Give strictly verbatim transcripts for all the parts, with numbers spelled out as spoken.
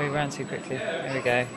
we ran too quickly. There we go.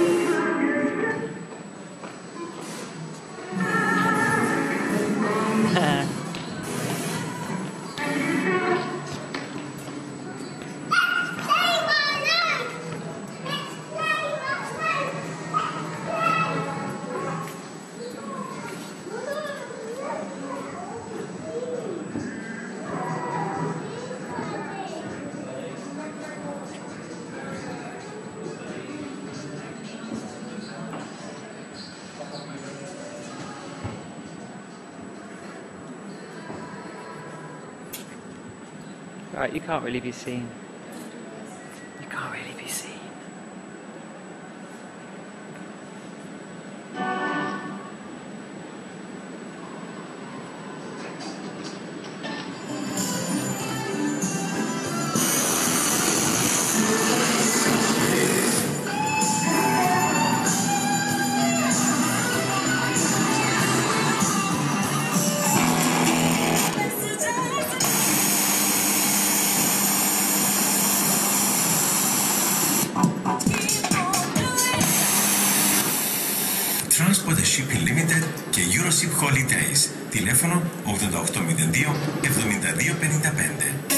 Right, you can't really be seen. You can't really be seen. Transport Shipping Limited και Euroship Holidays. Τηλέφωνο ογδόντα οκτώ μηδέν δύο εβδομήντα δύο πενήντα πέντε.